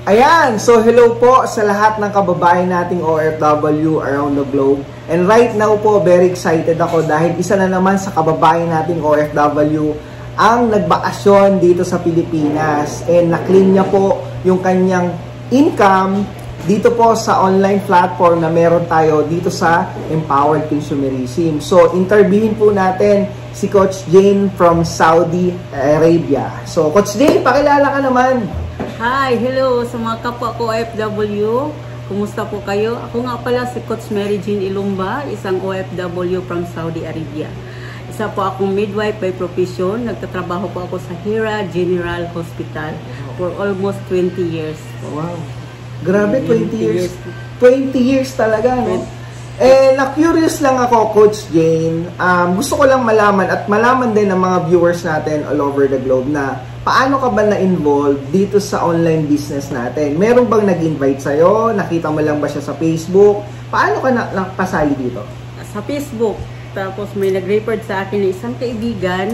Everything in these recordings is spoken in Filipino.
Ayan, so hello po sa lahat ng kababayan nating OFW around the globe. And right now po, very excited ako dahil isa na naman sa kababayan nating OFW ang nagbakasyon dito sa Pilipinas. And na-claim niya po yung kanyang income dito po sa online platform na meron tayo dito sa Empowered Consumerism. So, interviewin po natin si Coach Jane from Saudi Arabia. So, Coach Jane, pakilala ka naman. Hi, hello sa mga kapwa ko OFW. Kumusta po kayo? Ako nga pala si Coach Mary Jean Ilumba, isang OFW from Saudi Arabia. Isa po akong midwife by profession. Nagtatrabaho po ako sa Hira General Hospital for almost 20 years. Wow. Grabe, 20 years. 20 years talaga, no? Na-curious lang ako, Coach Jane. Gusto ko lang malaman at malaman din ng mga viewers natin all over the globe na paano ka ba na-involve dito sa online business natin? Meron bang nag-invite sa'yo? Nakita mo lang ba siya sa Facebook? Paano ka napasali dito? Sa Facebook. Tapos may nag-refer sa akin na isang kaibigan.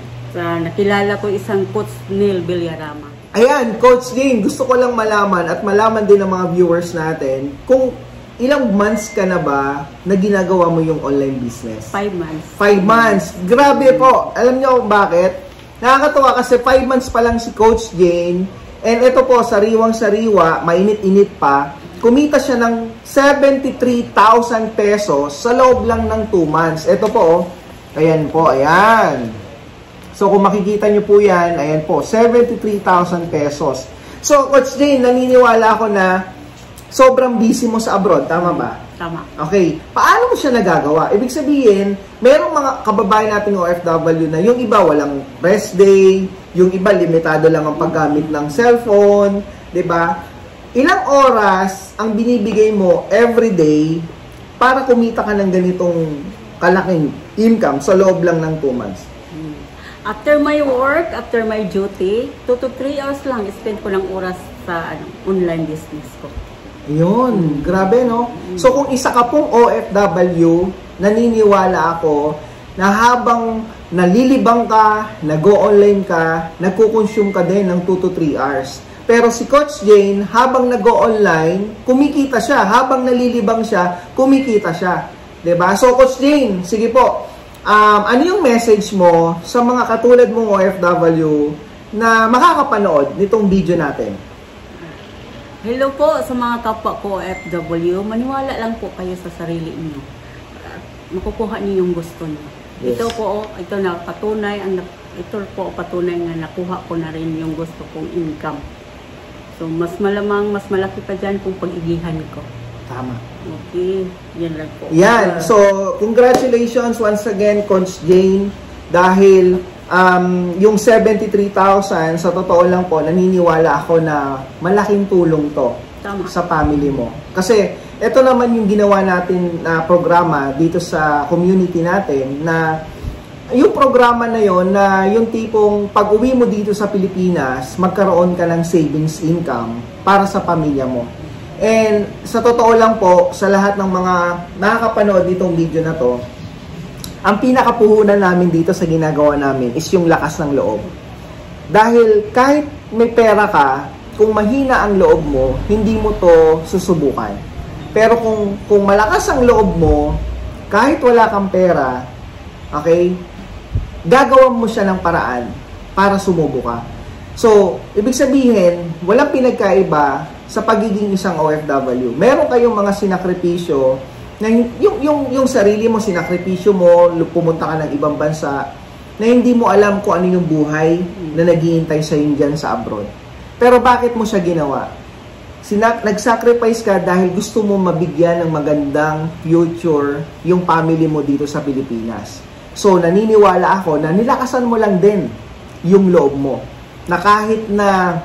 Nakilala ko isang Coach Neil Villarama. Ayan, Coach Jane, gusto ko lang malaman at malaman din ng mga viewers natin kung ilang months ka na ba na ginagawa mo yung online business? 5 months. 5 months. Grabe po. Alam niyo kung bakit? Nakakatuwa kasi 5 months pa lang si Coach Jane. And ito po, sariwang-sariwa, mainit-init pa. Kumita siya ng 73,000 pesos sa loob lang ng 2 months. Ito po, ayan po, ayan. So kung makikita niyo po yan, ayan po, 73,000 pesos. So Coach Jane, naniniwala ako na sobrang busy mo sa abroad, tama ba? Tama. Okay. Paano mo siya nagagawa? Ibig sabihin, merong mga kababayan natin OFW na yung iba walang rest day, yung iba limitado lang ang paggamit ng cellphone, 'di ba? Ilang oras ang binibigay mo every day para kumita ka ng ganitong kalaking income sa loob lang ng 2 months? After my work, after my duty, 2 to 3 hours lang spend ko ng oras sa online business ko. Yun, grabe no? So kung isa ka pong OFW, naniniwala ako na habang nalilibang ka, nag-o-online ka, nagko-consume ka din ng 2 to 3 hours. Pero si Coach Jane, habang nag-o-online, kumikita siya. Habang nalilibang siya, kumikita siya. 'Di ba? So Coach Jane, sige po, ano yung message mo sa mga katulad mong OFW na makakapanood nitong video natin? Hello po sa mga kapwa ko OFW. Maniwala lang po kayo sa sarili niyo. Makukuha niyo yung gusto niyo. Yes. Ito po na patunay na nakuha ko na rin yung gusto kong income. So mas malamang mas malaki pa diyan kung pag-igihan ko. Tama. Okay, yan lang po. Yan. So congratulations once again Coach Jane dahil yung 73,000 sa totoo lang po, naniniwala ako na malaking tulong to. Tama. Sa family mo. Kasi ito naman yung ginawa natin na programa dito sa community natin na yung programa na yon na yung tipong pag-uwi mo dito sa Pilipinas, magkaroon ka ng savings income para sa pamilya mo. And sa totoo lang po, sa lahat ng mga nakakapanood ditong video na to, ang pinakapuhunan namin dito sa ginagawa namin is yung lakas ng loob. Dahil kahit may pera ka, kung mahina ang loob mo, hindi mo to susubukan. Pero kung malakas ang loob mo, kahit wala kang pera, okay, gagawan mo siya ng paraan para sumubo ka. So, ibig sabihin, walang pinagkaiba sa pagiging isang OFW. Meron kayong mga sinakripisyo na yung sarili mo, sinakripisyo mo, pumunta ka ng ibang bansa, na hindi mo alam kung ano yung buhay na naghihintay sa iyo dyan sa abroad. Pero bakit mo siya ginawa? Nag-sacrifice ka dahil gusto mo mabigyan ng magandang future yung family mo dito sa Pilipinas. So, naniniwala ako na nilakasan mo lang din yung loob mo. Na kahit na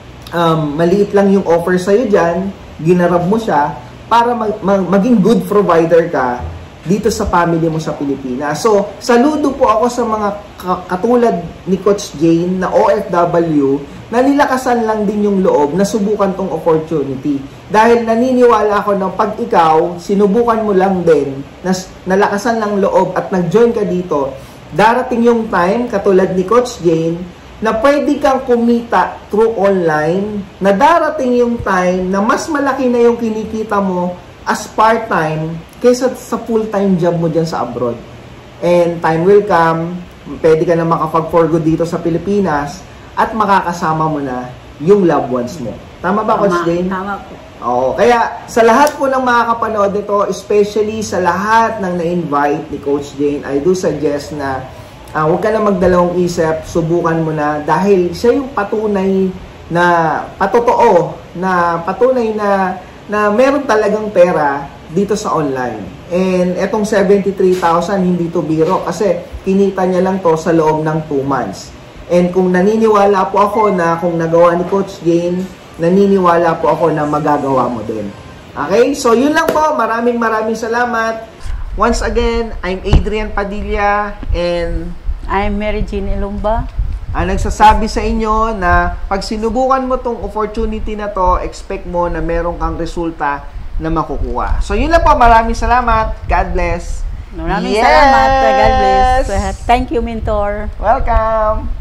maliit lang yung offer sa'yo dyan, ginarab mo siya para maging good provider ka dito sa family mo sa Pilipinas. So, saludo po ako sa mga katulad ni Coach Jane na OFW na nilakasan lang din yung loob na subukan tong opportunity. Dahil naniniwala ako na pag ikaw, sinubukan mo lang din, nalakasan lang loob at nag-join ka dito, darating yung time, katulad ni Coach Jane, na pwede kang kumita through online, na darating yung time na mas malaki na yung kinikita mo as part-time kaysa sa full-time job mo dyan sa abroad. And time will come, pwede ka na makapag-for good dito sa Pilipinas at makakasama mo na yung loved ones mo. Tama ba, Coach Jane? Tama po. Oo. Kaya sa lahat po ng makakapanood nito, especially sa lahat ng na-invite ni Coach Jane, I do suggest na huwag ka na magdalawang isip, subukan mo na dahil siya yung patunay na patotoo, na patunay na meron talagang pera dito sa online. And etong 73,000 hindi to biro kasi kinita niya lang to sa loob ng 2 months. And kung naniniwala po ako na kung nagawa ni Coach Jane, naniniwala po ako na magagawa mo din. Okay? So yun lang po. Maraming salamat. Once again, I'm Adrian Padilla and I'm Mary Jean Ilumba. Ang nagsasabi sa inyo na pag sinubukan mo tong opportunity na to, expect mo na meron kang resulta na makukuha. So yun lang po. Maraming salamat. God bless. Maraming salamat. God bless. Thank you, mentor. Welcome.